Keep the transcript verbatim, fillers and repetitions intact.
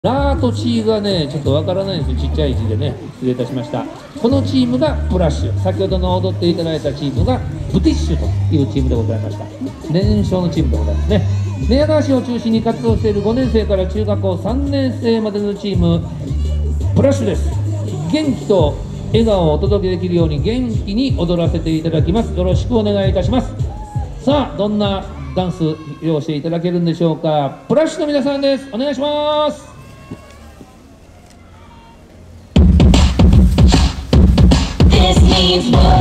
ラーとチーがね、ちょっとわからないんですよ、ちっちゃい字でね、失礼いたしました。このチームがプラッシュ、先ほどの踊っていただいたチームがブティッシュというチームでございました。年少のチームでございますね。寝屋川市を中心に活動しているごねん生から中学校さんねん生までのチーム、プラッシュです。元気と笑顔をお届けできるように元気に踊らせていただきます。よろしくお願いいたします。さあ、どんなダンス披露していただけるんでしょうか。プラッシュの皆さんです。お願いします。 This means war.